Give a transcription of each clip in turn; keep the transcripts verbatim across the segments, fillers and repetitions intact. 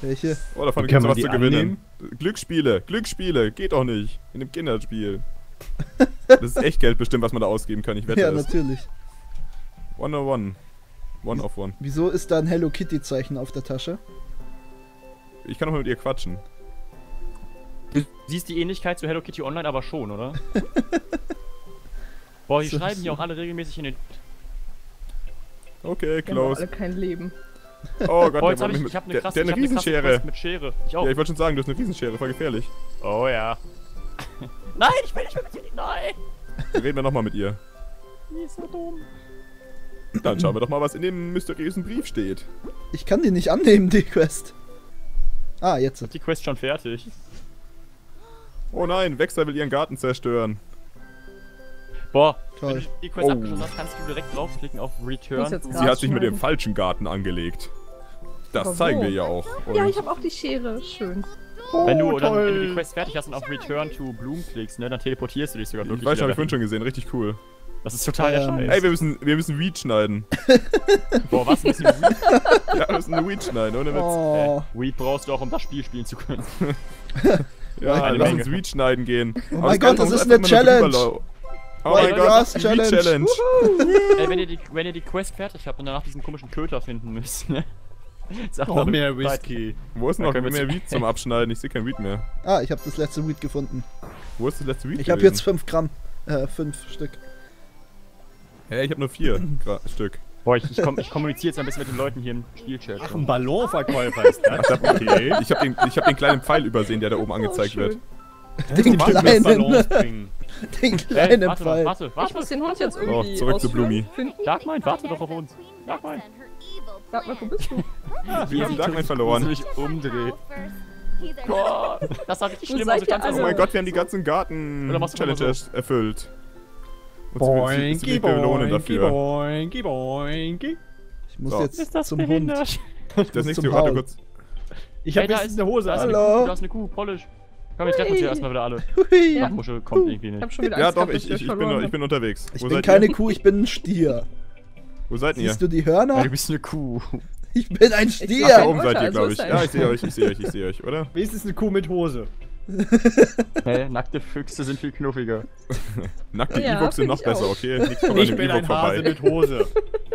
Welche? Oh, davon Kann gibt's man was die zu gewinnen. annehmen? Glücksspiele, Glücksspiele, geht doch nicht. In dem Kinderspiel. Das ist echt Geld bestimmt, was man da ausgeben kann, ich wette Ja, es. natürlich. one oh one. One of one. Wieso ist da ein Hello Kitty Zeichen auf der Tasche? Ich kann doch mal mit ihr quatschen. Du siehst die Ähnlichkeit zu Hello Kitty Online aber schon, oder? Boah, die So- schreiben hier auch alle regelmäßig in den... Okay, Wir haben alle close. kein Leben. Oh Gott, Boah, jetzt der, hab ich, mit, ich hab eine der, krasse, der eine ich hab eine krasse Riesenschere. Quest mit Schere. Ich auch. Ja, ich wollte schon sagen, du hast eine Riesenschere, voll gefährlich. Oh ja. Nein, ich will nicht mehr mit dir. Nein. Dann reden wir nochmal mit ihr. Die ist so dumm. Dann schauen wir doch mal, was in dem mysteriösen Brief steht. Ich kann die nicht annehmen, die Quest. Ah, jetzt. Die Quest schon fertig. Oh nein, Wechsler will ihren Garten zerstören. Boah, Toll. wenn du die Quest Oh. abgeschlossen hast, kannst du direkt draufklicken auf Muss Return. jetzt to- grad- Sie hat sich mit dem schneiden. falschen Garten angelegt. Das Aber zeigen wo? wir ja auch. Und Ja, ich habe auch die Schere. Schön. Wenn du, dann, toll. wenn du die Quest fertig hast und auf Return to Bloom klickst, ne, dann teleportierst du dich sogar ich wirklich weiß schon, hab wieder ich vorhin dahin. schon gesehen, richtig cool. Das ist total der Ähm, Scheiß. Ey, wir müssen, wir müssen Weed schneiden. Boah, was? Ein bisschen Weed? Ja, wir müssen eine Weed schneiden, ohne Witz. Oh, Äh, Weed brauchst du auch, um das Spiel spielen zu können. Ja, eine lass Menge. uns Weed schneiden gehen. Oh Aber mein Ganze Gott, das muss ist einfach eine immer nur Challenge. drüber lau- Oh White mein Gott, Grass das ist die Weed Challenge. Challenge. Ey, wenn ihr, die, wenn ihr die Quest fertig habt und danach diesen komischen Köter finden müsst, ne? Sagt Oh, mal mehr Bescheid. Whisky. Wo ist Dann noch können wir mehr zu- Weed zum Abschneiden? Ich sehe kein Weed mehr. Ah, ich habe das letzte Weed gefunden. Wo ist das letzte Weed Ich habe gewesen? jetzt fünf Gramm. Äh, fünf Stück. Hä, ich habe nur vier Gra Stück. Boah, ich, ich, komm, ich kommuniziere jetzt ein bisschen mit den Leuten hier im Spielchat. Ach, ein Ballonverkäufer ist das. Okay. Ich habe den, ich hab den kleinen Pfeil übersehen, der da oben angezeigt wird. Den kleinen, Ballons bringen. den Ey, kleinen warte, doch, Pfeil. warte, Ich warte. muss den Hund jetzt So, irgendwie zurück zu ausführen, Blumi. finden. Darkmind, warte doch auf uns. Darkmind. Sag mal, wo bist du? Wir haben Darkman Ich verloren. mich umdrehen. Boah, das sah richtig Wo schlimm seid aus. Ich ihr tanze alle? Oh so. mein Gott, wir haben die ganzen Garten Oder machst du mal Challenges erfüllt. Und sie will- sie- sie Boinky, will belohnen boinky, dafür. boinky, boinky. Ich muss So. jetzt Ist das zum Hund. behindert? Das muss nächste, zum warte Haus. kurz. Ich Ey, hab da jetzt ist- eine Hose Da ist an. eine Hallo. Kuh, da ist eine Kuh, Polish. Komm, jetzt treffen wir uns hier erstmal wieder alle. Hui. Ja. Ach, Muschel kommt irgendwie Ich nicht. hab schon wieder Ja Angst doch, gehabt, ich, dass wir ich, ich, bin, verloren ich bin unterwegs. Ich Wo bin seid keine ihr? Kuh, ich bin ein Stier. Wo seid ihr? Siehst du die Ja, Hörner? du bist eine Kuh. Ich bin ein Ich Ach, Stier. da Kein oben seid Euter, ihr, also glaube ist ich. ein- Ja, ich sehe euch, ich sehe euch, ich sehe euch, oder? Wenigstens eine Kuh mit Hose. Hä, nackte Füchse sind viel knuffiger. Nackte Ja, E-Books sind find noch ich besser, auch. okay? Nichts kommt an Ich dem bin E-Book ein Hase vorbei. mit Hose.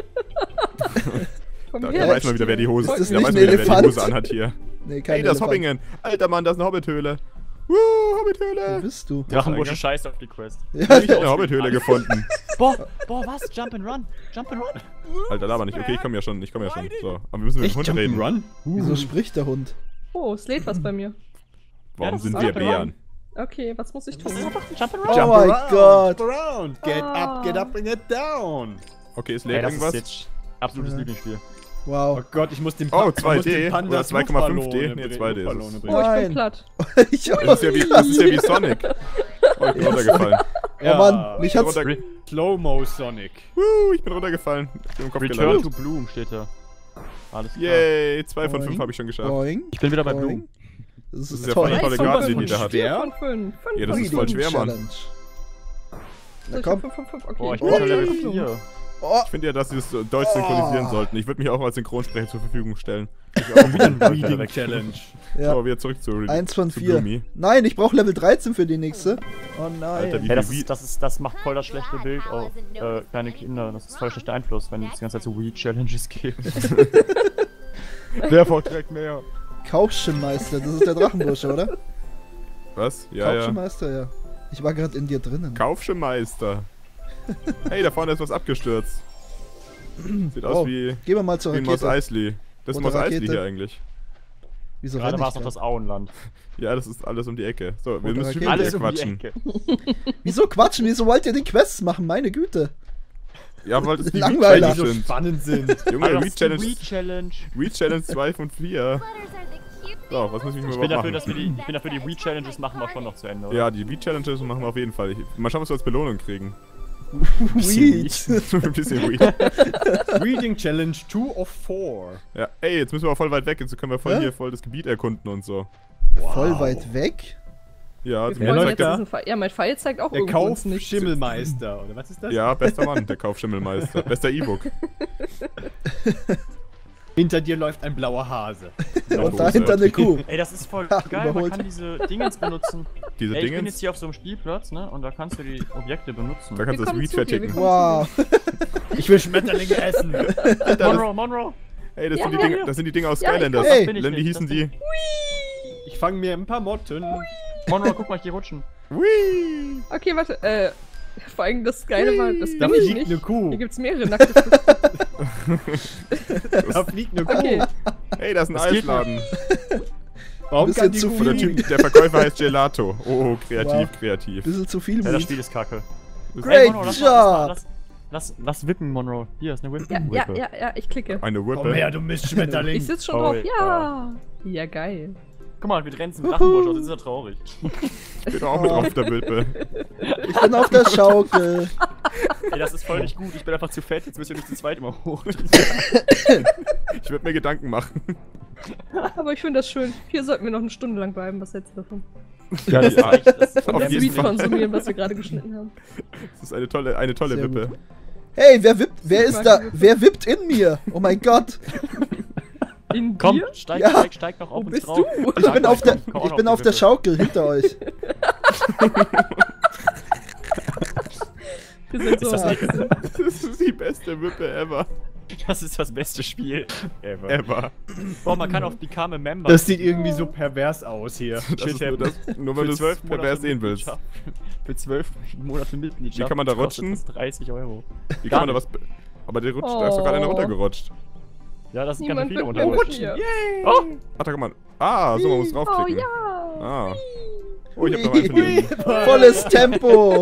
Komm Da, her, da weiß man wieder, wer die Hose, Ist das da nicht weiß ein man wieder, wer die Elefant? Hose anhat hier. Nee, kein Ey, das ist Elefant. Hobbingen. Alter Mann, das ist eine Hobbithöhle. Woo, Wo Hobbithöhle. bist du? Drachenbursche scheißt auf die Quest. Ja, Ich hab eine Hobbithöhle gefunden. Boah, boah, was? Jump and run. Jump and run. Alter, laber nicht. Okay, ich komm ja schon, ich komm ja schon. So, aber wir müssen mit dem Hund reden. Run? Wieso spricht der Hund? Oh, es lädt was bei mir. Warum das sind ist wir Jump and Bären? Okay, was muss ich tun? Jump and Oh Jump mein around, Gott. jump around. Get up, get up and get down. Okay, es Ey, lädt das ist irgendwas. jetzt absolutes Ja. Lieblingsspiel. Oh Wow. Gott, ich muss den Oh, ich muss zwei D den Panda oder zwei Komma fünf D? Luftballone Nee, bringen, zwei D ist es. Luftballone bringen. Oh, ich Nein. bin platt. Ich Das ist ja wie, das ist ja wie Sonic. Oh, ich bin runtergefallen. Oh Mann, mich Ich bin hat's... runter, Slow-Mo Sonic. Woo, ich bin runtergefallen. Ich bin im Kopf Return gelandet. to Bloom steht da. Alles klar. Yay, zwei von fünf Boing. habe ich schon geschafft. Boing. Ich bin wieder bei Boing. Bloom. Das ist, Das ist ja toll. voll eine tolle Eins von Garten, die fünf. der hat. Schwer? Vier von fünf. Fünf Ja, das von ist voll fünf. schwer, Mann. Challenge. So, Na ich komm. hab fünf von fünf. Okay, Boah, ich ich bin schon bin Level Blumen. vier. Oh, Ich finde ja, dass sie das Deutsch synchronisieren sollten. Ich würde mich auch als Synchronsprecher zur Verfügung stellen. Reading Challenge. ja. So, wieder zurück zu Re- Eins von zu vier. Blumi. Nein, ich brauche Level dreizehn für die nächste. Oh nein. Alter, wie- Hey, das, ist, das, ist, das macht voll das schlechte Bild auf äh, kleine Kinder. Das ist voll der schlechte Einfluss, wenn es die ganze Zeit so Weed-Challenges gibt. Wer verträgt mehr? Kaufschenmeister, das ist der Drachenbursche, oder? Was? Ja, ja. Kaufschenmeister, ja. Ich war gerade in dir drinnen. Kaufsche Meister. Hey, da vorne ist was abgestürzt. Sieht aus Oh, wie, Gehen wir mal zur wie ein Moss Rakete. Eisley. Das ist Rote Moss Eisley Rakete. hier eigentlich. Wieso Gerade renn war ich es noch da? das Auenland. Ja, das ist alles um die Ecke. So, wir Rote müssen schon Rakete. wieder Alles um die quatschen. Ecke. Wieso quatschen? Wieso wollt ihr die Quests machen? Meine Güte. Ja, weil es die Langweiler. Weed Die so Challenge sind. spannend sind. Junge, Alter, Weed Challenge, Weed Challenge. Weed Challenge zwei von vier. So, was muss ich mir Ich überhaupt bin dafür, machen? dass wir die, ich bin dafür, die Weed Challenges machen wir schon noch zu Ende, oder? Ja, die Weed Challenges machen wir auf jeden Fall. Ich, mal schauen, was wir als Belohnung kriegen. Weed. Ein bisschen Weed. Reading Challenge two of four. Ja, ey, jetzt müssen wir auch voll weit weg. Jetzt können wir voll Hä? hier voll das Gebiet erkunden und so. Voll weit weg? Ja, Wir zum Ja, freuen Leute, jetzt zeigt der, diesen Pfeil. Ja, mein Pfeil zeigt auch Der irgendwo uns nicht. Kaufschimmelmeister, oder was ist das? ja, bester Mann, der Kaufschimmelmeister. Bester E-Book. Hinter dir läuft ein blauer Hase. Und dahinter eine Kuh. Ey, das ist voll Ha, geil, man überholt. kann diese Dingens benutzen. Diese Ey, ich bin jetzt Dingens, hier auf so einem Spielplatz, ne? Und da kannst du die Objekte benutzen. da kannst du Wir das kommen Weed zu dir, wir verticken. kommen Wow. Ich will Schmetterlinge essen. Monroe, Monroe! Ey, das, Ja, sind die ja, Dinge, ja. das sind die Dinge aus Ja, ich Skylanders. komm. Hey. bin ich Len, wie nicht, hießen das die? Ich fange mir ein paar Motten. Monroe, guck mal, ich geh rutschen. Whee! Okay, warte. Äh, vor allem das Geile war, das Da bin ich fliegt nicht. eine Kuh. Hier gibt's mehrere nackte Füße. Da fliegt eine Kuh. Okay. Hey, da ist ein Das geht Eisladen. Warum Bisschen kann die zu Kuh Und der, viel. Typ, der Verkäufer heißt Gelato. Oh, kreativ, Wow. kreativ. Bisschen zu viel Ja, das Weed. Spiel ist kacke. Great Monroe, lass, mal, lass, mal, job. lass, lass, lass wippen, Monroe. Hier ist eine Whip. Ja, ja, ja, ja, ich klicke. Eine Komm Whippe. her, du Mistschmetterling. Ich sitz schon Oh, drauf. ja. Ja. Ja, geil. Guck mal, wir grenzen Drachenbusch aus, das ist ja traurig. Ich bin auch mit drauf auf der Whippe. Ich bin auf der Schaukel. Ey, das ist voll nicht gut, ich bin einfach zu fett, jetzt müssen wir nicht zu zweit immer hoch. Ich würde mir Gedanken machen. Aber ich finde das schön. Hier sollten wir noch eine Stunde lang bleiben. Was hältst du davon? Ja, das reicht. Das ist Auf Das jeden Weed Fall. konsumieren, was wir gerade geschnitten haben. Das ist eine tolle, eine tolle Sehr Wippe. Hey, wer wippt? Wer ist da? Wer wippt in mir? Oh mein Gott. In Komm, dir? steig, Ja. steig, steig noch Wo auf uns bist drauf. du? Ich bin auf der, Komm, komm auch ich noch bin die auf der Wippe. Schaukel hinter euch. Wir sind so das nicht- Das ist die beste Wippe ever. Das ist das beste Spiel ever. Ever. Boah, man kann auf Become a Member. Das sieht irgendwie so pervers aus hier. Das ist nur, das, nur wenn du es pervers sehen willst. Mitgliedschaft- Für zwölf Monate Mitgliedschaft. Wie kann man da kostet rutschen? das dreißig Euro. Wie Gar kann man da was... be- Aber der rutscht, da ist doch gerade einer Oh. runtergerutscht. Ja, das sind ganz Niemand viele wird mehr runterrutschen. mit mir. Oh, Ach, da kann man... Ah, so, man muss Oh draufklicken. ja. Ah. Oh, ich hab noch einen für den. Volles Tempo.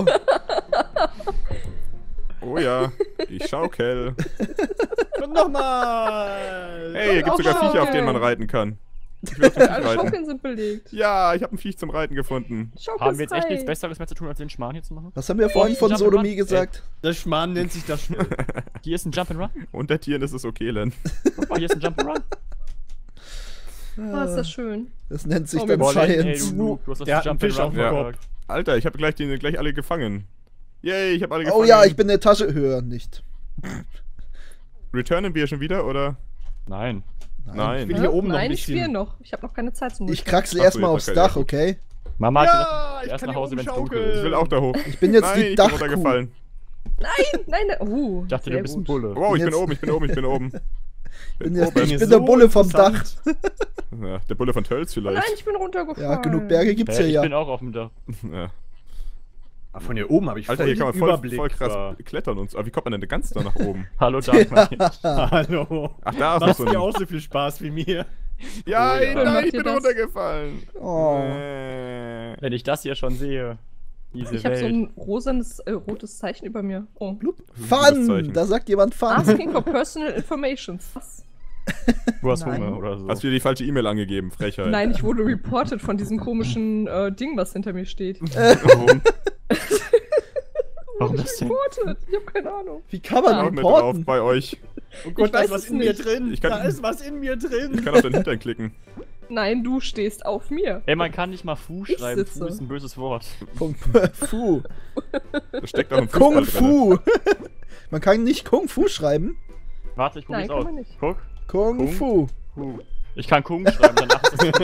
Oh ja, ich schaukel. Und nochmal. Hey, hier gibt's sogar Schaukeln. Viecher, auf denen man reiten kann. Ich will auf dem Viech Alle reiten. Schaukeln sind belegt. Ja, ich habe ein Viech zum Reiten gefunden. Schaukel haben wir jetzt echt frei. nichts Besseres mehr zu tun, als den Schmarrn hier zu machen? Was haben wir vorhin von Jump and Sodomie Run. gesagt? Das Schmarrn nennt sich das Spiel. Hier ist ein Jump'n'Run. Unter Tieren ist es okay, Len. Guck mal, hier ist ein Jump'n'Run. Oh, ist das schön. Das nennt sich Oh, dann wir Boah, Len, ey, Science. du Noob, du hast das Der hat einen Fisch auf dem Jump'n'Run Kopf. gesagt. Alter, ich habe gleich, die, gleich alle gefangen. Yay, ich habe alle gefangen. Oh ja, ich bin in der Tasche. Höher nicht. Returnen wir schon wieder, oder? Nein. Nein. Ich will hier oben noch Nein, ein ich spiele bisschen. noch. Ich habe noch keine Zeit zum Ich Multitasking. kraxel Ach so, erstmal jetzt aufs kann ich Dach, auch. okay? Mama hat Ja, gesagt, ich erst kann nach hier Hause, oben wenn es dunkel schaukeln. ist. Ich will auch da hoch. Ich bin jetzt Nein, die ich bin Dachkuh. runtergefallen. Nein, nein, nein. Uh, Ich dachte, du sehr bist ein gut. Bulle. Wow, ich bin jetzt- oben, ich bin oben, ich bin oben. Bin jetzt, oben. ich bin So der Bulle vom Dach. interessant. Ja, der Bulle von Tölz Nein, vielleicht. ich bin runtergefallen. Ja, genug Berge gibt's Hä, hier ich ja. bin auch auf dem Dach. Ja. Ah, von hier oben habe ich Alter, voll hier kann man den voll, Überblick. voll krass war. klettern und so. Aber wie kommt man denn ganz da nach oben? Hallo, Darkman. Hallo. Ach, da ist noch Macht so dir ein... auch so viel Spaß wie mir. Ja, Oh, ja. nein, Macht ich ihr bin das? runtergefallen. Oh. Äh. Wenn ich das hier schon sehe. Diese Ich habe Welt. so ein rosanes, äh, rotes Zeichen über mir. Oh. Fun! Zeichen. Da sagt jemand Fun. Asking for personal informations. Was? Du hast Nein. Hunger oder so. Hast du dir die falsche E-Mail angegeben, Frechheit. Nein, ich wurde reported von diesem komischen äh, Ding, was hinter mir steht. Warum? Warum das denn? Reported? Ich habe keine Ahnung. Wie kann man Auch mit drauf reporten? bei euch. Oh Gott, Ich da weiß ist was es in mir nicht. drin. Ich kann- da ist was in mir drin. Ich kann auf den Hintern klicken. Nein, du stehst auf mir. Ey, man kann nicht mal Fu Ich schreiben. sitze. Fu ist ein böses Wort. Punkt. Fu. Da steckt auch ein Kung Fußball drin. Fu. Man kann nicht Kung Fu schreiben. Warte, ich Nein, probier's kann aus. man nicht. Guck. Kung Kung? Fu. Fu. Ich kann Kung schreiben, danach ist das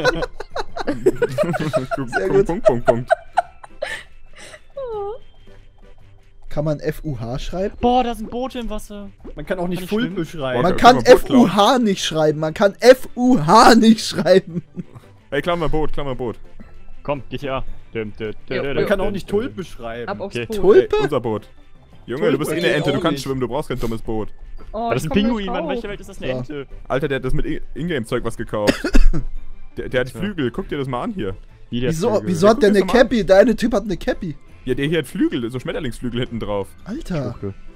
Sehr Punkt, gut. Punkt, Punkt, Punkt. Kann man F U H schreiben? Boah, da sind Boote im Wasser. Man kann auch nicht Kann ich Full schwimmen? beschreiben. Boah, Man kann kann man Boot F U H nicht schreiben. Man kann F U H nicht schreiben. Ey, klammer Boot, klammer Boot. Komm, G T A. Dum, dum, dum, Jo, dum, Man kann dum, auch nicht dum. Tulp beschreiben. Ab aufs Okay. Boot. Tulpe? Ey, unser Boot. Junge, Tulpe du bist eh eine geht Ente, du auch kannst nicht. schwimmen, du brauchst kein dummes Boot. Oh, Das ist ich ein komm Pinguin, nicht Mann. raus. Welche Welt ist das eine Ja. Ente? Alter, der hat das mit I- Ingame-Zeug was gekauft. Der, der hat Flügel, guck dir das mal an hier. Wie der Wieso, Vögel. wieso hat der guck eine das mal an. Cappy? Der eine Typ hat eine Cappy. Ja, der hier hat Flügel, so Schmetterlingsflügel hinten drauf. Alter.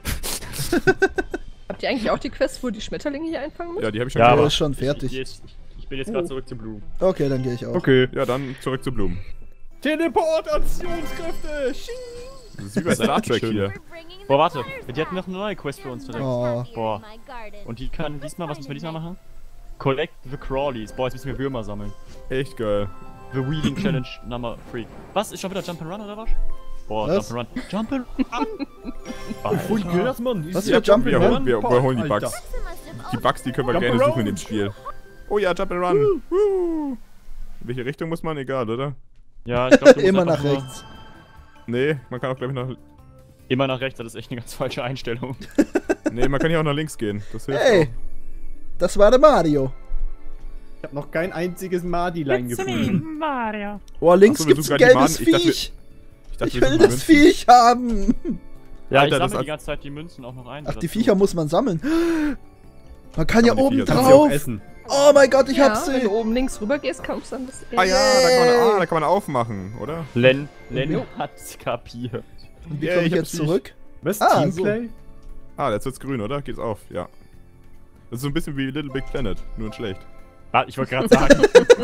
Habt ihr eigentlich auch die Quest, wo die Schmetterlinge hier einfangen müssen? Ja, die habe ich schon Ja, Der gemacht. ist schon Ich, fertig. ich, ich bin jetzt gerade zurück zu Blue. Okay, dann gehe ich auch. Okay. Ja, dann zurück zu Blumen. Teleportationskräfte. Das ist wie bei Star Trek Schön. hier. Boah, warte. Die hatten noch eine neue Quest für uns direkt. Oh. Boah. Und die kann diesmal, was müssen wir diesmal machen? Collect the Crawlies. Boah, jetzt müssen wir Würmer sammeln. Echt geil. The Wheeling Challenge Number three. Was? Ist schon wieder Jump'n'Run oder was? Boah, Was? Jump'n'Run. Jump'n'Run! Voll krass, Mann. Was Ist für ja Jump'n'Run? Wir holen, wir, wir holen die Alter. Bugs. die Bugs, die können wir Jump gerne around. suchen in dem Spiel. Oh ja, Jump and Run. Woo. In welche Richtung muss man? Egal, oder? Ja, ich glaube, Immer nach rechts. Nee, man kann auch, glaube ich, nach... Immer nach rechts, das ist echt eine ganz falsche Einstellung. Nee, man kann hier auch nach links gehen. Das hilft Hey, das war der Mario. Ich habe noch kein einziges Madilein gefunden. Mario. Oh, links Ach so, wir gibt's ein suchen grad die gelbes Maden. Ich dachte, wir- Viech. Ich, dachte, Ich wir will suchen das Münzen. Viech haben. Ja, Alter, ich das sammle hat- die ganze Zeit die Münzen auch noch ein. Ach, die dazu. Viecher muss man sammeln. Man kann ja man die oben Viecher Kannst du auch drauf. essen. Oh mein Gott, ich ja, hab wenn sie. du oben links rüber gehst, kommst du dann das Ah ja, da kann, man, ah, da kann man aufmachen, oder? Len, Len hat's kapiert. Und wie Yeah, komme ich ich hab jetzt sie. zurück? Was? Ah, Teamplay? Ah, jetzt wird's grün, oder? Geht's auf, ja. Das ist so ein bisschen wie Little Big Planet, nur in schlecht. Ah, ich wollte gerade sagen.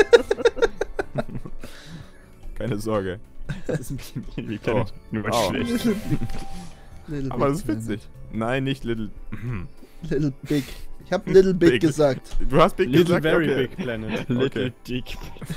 Keine Sorge. Das ist ein bisschen wie Planet. Nur Au. schlecht. Little, Little Aber Big das ist witzig. Nein, nicht Little... Little Big. Ich hab Little Big, Big. gesagt. Du hast Big Little gesagt? Very Okay. Big Planet. Little Okay. Dick.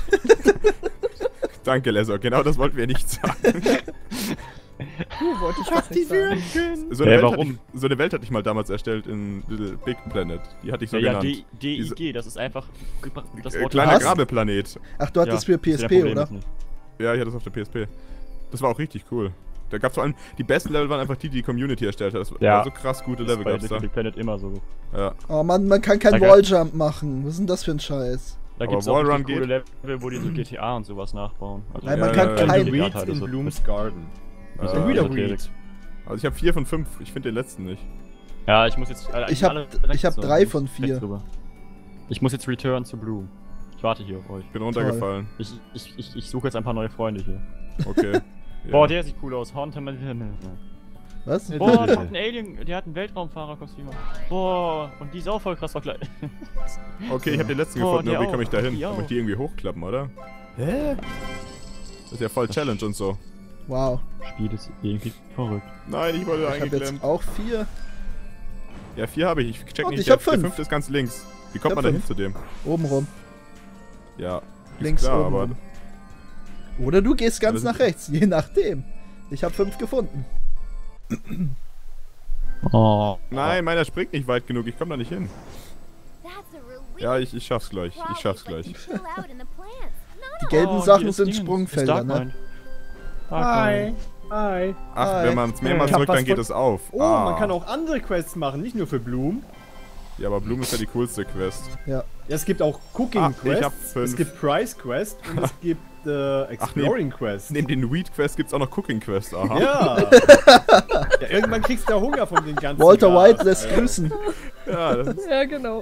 Danke, Lesor. Genau das wollten wir nicht sagen. Du wolltest ich das nicht sagen. So eine, Hä, Welt warum? Hatte ich, so eine Welt hatte ich mal damals erstellt in Little Big Planet. Die hatte ich so Ja, ja, genannt. D I G, das ist einfach das Äh, Wort. kleiner Was? Grabeplanet. Ach, du hattest Ja, für P S ist ja P, Problem oder? jetzt nicht. Ja, ich hatte das auf der P S P. Das war auch richtig cool. Da gab's vor allem, die besten Level waren einfach die, die die Community erstellt hat. Das Ja. war so krass gute Das ist Level bei gab's da. Little Big Planet immer so. Ja. Oh Mann, man kann kein Danke. Walljump machen. Was ist denn das für ein Scheiß? Da Aber gibt's auch Wallrun richtig coole geht. Level, wo die so G T A und sowas nachbauen. Also Nein, man ja, kann ja, kein- ja, Weeds halt in so- Bloom's Garden. Äh, Ein Reader also Weed. Also ich habe vier von fünf. Ich finde den letzten nicht. Ja, ich muss jetzt. Äh, Ich hab- alle ich rechts hab so, drei ich muss von rechts vier. rüber. Ich muss jetzt return to Bloom. Ich warte hier auf euch. Ich bin runtergefallen. Ich, ich, ich, ich suche jetzt ein paar neue Freunde hier. Okay. Ja. Boah, der sieht cool aus. Haunter. Was? Boah, der hat ein Alien, der hat ein Weltraumfahrerkostüm. Boah, und die ist auch voll krass verkleidet. Okay, ich habe den letzten Boah, gefunden. Nur die wie komme ich da auch. hin? Die Da muss auch. ich die irgendwie hochklappen, oder? Hä? Das ist ja voll Challenge und so. Wow. Spiel ist irgendwie verrückt. Nein, ich wurde Ich hab jetzt eingeklemmt. auch vier. Ja, vier habe ich. Ich check Und nicht. ich der, hab der fünf. fünfte ist ganz links. Wie kommt Ich hab man da hin fünf. zu dem? Oben rum. Ja. ist Links klar, oben aber rum. Oder du gehst ganz das nach ist- rechts, je nachdem. Ich habe fünf gefunden. Oh. Nein, meiner springt nicht weit genug. Ich komme da nicht hin. Ja, ich, ich schaff's gleich. Ich schaff's gleich. Die gelben Oh, Sachen hier ist sind Dingens, Sprungfelder, ist ne? Darkmind. Hi. Darkmind. Hi. Ach, Hi. wenn man es mehrmals Ich hab drückt, was dann geht von- es auf. Oh, ah. man kann auch andere Quests machen, nicht nur für Bloom. Ja, aber Bloom ist ja die coolste Quest. Ja. Ja, es gibt auch Cooking Ah, ich hab Quests, fünf. es gibt Price Quest und es gibt äh, Exploring Quest. Neben den Weed Quest gibt's auch noch Cooking Quest. Aha. Ja. Ja, irgendwann kriegst du ja Hunger von den ganzen Walter Gas, White lässt Alter. grüßen. Ja, das ist, Ja, genau.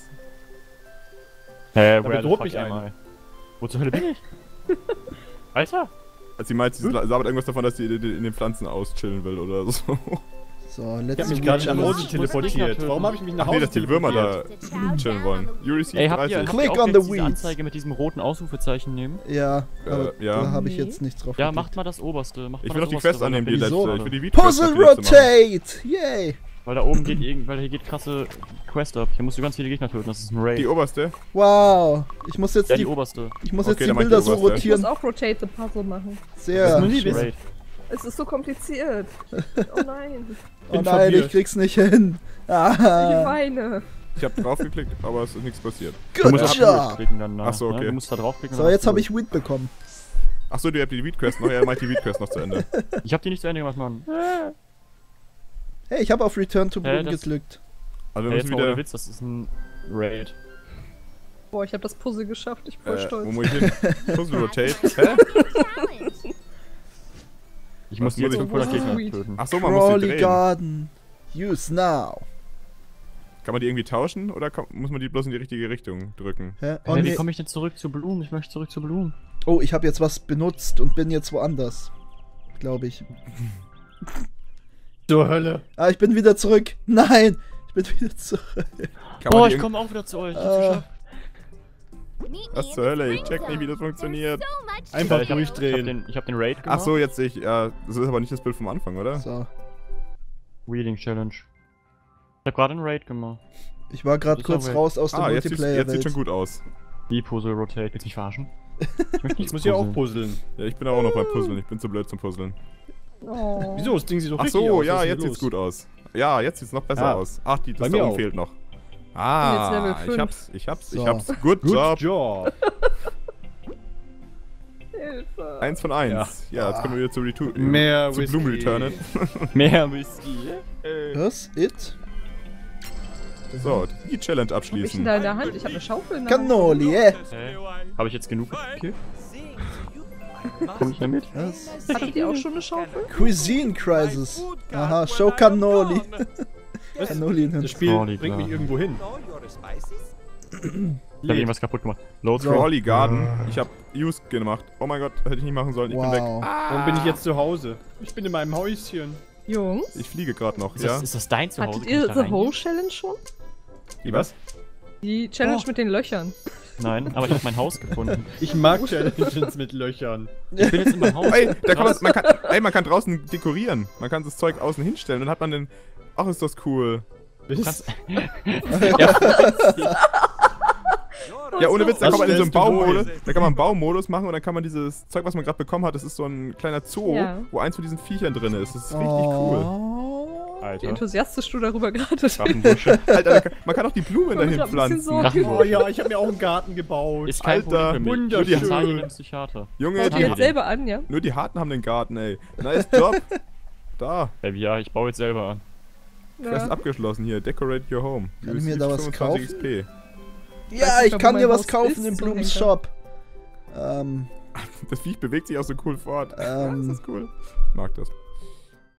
Hä, Da where the bedroht fuck mich am einer. I? Wo zur Hölle bin ich? Alter! also sie meint, sie labert irgendwas davon, dass sie in in den Pflanzen auschillen will oder so. So, Ich let's hab mich see. gerade nach muss- Hause ich muss teleportiert. Gegner Warum habe ich mich nach Ach Hause nee, dass die Würmer da teleportiert? chillen wollen. You receive Ey, habt ihr, dreißig. habt Click ihr auch on jetzt the diese weeds. Anzeige mit diesem roten Ausrufezeichen nehmen? Ja, aber Äh, ja. da habe ich Nee. jetzt nichts drauf Ja, geklickt. macht mal das oberste. Macht Ich mal will das noch die oberste, Quest weil annehmen, die da bin ich letzte. so- Ich will die Weed Quest Puzzle noch die letzte machen. Rotate! Yay! Weil da oben geht irgend, weil hier geht krasse Quest ab. Hier musst du ganz viele Gegner töten, das ist ein Raid. Die oberste? Wow! Ich muss jetzt Ja, die die, oberste. ich muss Okay, jetzt die dann mach ich die Bilder so oberste. Ich muss rotieren. auch Rotate the Puzzle machen. Sehr. Das Das muss ist ich ein wissen. Raid. Es ist so kompliziert. Oh nein. Oh bin nein, verwirrt. ich krieg's nicht hin. Ich Ah, weine. Ich hab draufgeklickt, aber es ist nichts passiert. Du good musst auf job! Plus klicken dann. Ach so, ne? okay. Du musst da draufklicken. So, und jetzt dann habe ich Weed bekommen. Achso, du habt die Weed Quest noch? Ja, mach die Weed Quest noch zu Ende. Ich hab die nicht zu Ende gemacht, Mann. Hey, ich habe auf Return to Hä, Bloom das- gedrückt. Also wir Hey, jetzt müssen mal ohne wieder... Witz, das ist ein Raid. Boah, ich habe das Puzzle geschafft. Ich bin voll Äh, stolz. wo muss ich hin? Puzzle Rotate? Hä? Ich Was muss muss jetzt ich- fünfhundert wo ist Gegner Weed? töten. Achso, man muss die Crawley drehen. Garden. Use now. Kann man die irgendwie tauschen oder kann, muss man die bloß in die richtige Richtung drücken? Hä? Oh, Hey, wie nee. komme ich denn zurück zu Bloom? Ich möchte zurück zu Bloom. Oh, ich habe jetzt was benutzt und bin jetzt woanders. Glaube ich. Zur Hölle. Ah, ich bin wieder zurück. Nein, ich bin wieder zurück. Kann Boah, man ich die komme auch wieder zu euch. Ich Äh, hab's geschafft. Was zur Hölle? Ich check nicht, wie das funktioniert. Einfach Ja, ich hab, ich hab durchdrehen. den, ich hab den Raid gemacht. Achso, jetzt sehe ich, ja, das ist aber nicht das Bild vom Anfang, oder? So. Wheeling Challenge. Ich hab gerade einen Raid gemacht. Ich war gerade Das ist kurz aber- raus aus der Ah, jetzt, sieht's- jetzt sieht schon Multiplayer-Welt. gut aus. Die Puzzle Rotate. Willst du mich verarschen? Ich möchte Ich muss ja auch puzzeln. Ja, ich bin auch noch beim Puzzeln, ich bin zu blöd zum Puzzeln. Oh. Wieso? Das Ding sieht doch Ach richtig so, aus. ja, Was ist jetzt denn sieht's los? gut aus. Ja, jetzt sieht's noch besser Ah, aus. Ach, die, bei das mir da oben auch. fehlt noch. Ah, Level ich fünf. hab's, ich hab's, So. ich hab's. Good, Good job. job. Hilfe. Eins von eins. Ja, jetzt können wir wieder zu, Retu Mehr zu Whisky. Bloom returnen. Mehr Whisky. Äh. Was? It? So, die Challenge Was hab ich denn abschließen. da in der Hand? Ich habe eine Schaufel in der Hand. Cannoli, äh. Äh, Habe ich jetzt genug? Okay. Komm ich damit? Was? Hattet ihr auch schon eine Schaufel? Cuisine Crisis. Aha, Show Cannoli. Cannoli in Das Hand. Spiel Crawley, bringt mich klar. irgendwo hin. Ich hab irgendwas kaputt gemacht. Load So. scroll. Crawley Garden. Ich hab Use gemacht. Oh mein Gott, hätte ich nicht machen sollen. Ich bin weg. Wow. Warum bin ich jetzt zu Hause? Ich bin in meinem Häuschen. Jungs, Ich fliege gerade noch, Ist, ja? das, ist das dein Zuhause? hattet Kann ich ihr da The reingehen? Hole Challenge schon? Die was? Die Challenge Oh. mit den Löchern. Nein, aber ich habe mein Haus gefunden. Ich mag Challenges mit Löchern. Ich bin jetzt in meinem Haus. Ey, da kann man, man kann, ey, man kann draußen dekorieren. Man kann das Zeug außen hinstellen. Dann hat man den... Ach, ist das cool. Das kannst- Ja, ohne Witz, da Was kann man in so einem stellst du wohl? Baumodus, da kann man einen Baumodus machen und dann kann man dieses Zeug, was man gerade bekommen hat, das ist so ein kleiner Zoo, Ja. wo eins von diesen Viechern drin ist. Das ist richtig cool. Oh. Wie Alter. enthusiastisch du darüber gerade Waffenbursche. Alter, man kann auch die Blumen Ich dahin hab ein bisschen pflanzen. Sorge. Oh ja, ich habe mir auch einen Garten gebaut. Ist kein Alter, Problem für mich. wunderschön. Ich zahle den Psychiater. Junge, Baut ihr die, jetzt selber an, ja? nur die Harten haben den Garten, ey. Nice Job. Da, Baby, ja, ich baue jetzt selber an. Quest Ja. abgeschlossen hier. Decorate your home. Kann ich mir da was fünfundzwanzig X P. Ja, weiß nicht ich mehr, wo kann mein dir was Haus kaufen ist, im so Blums Henker. Shop. Ähm, Das Viech bewegt sich auch so cool fort. Ähm. das ist cool. Ich mag das.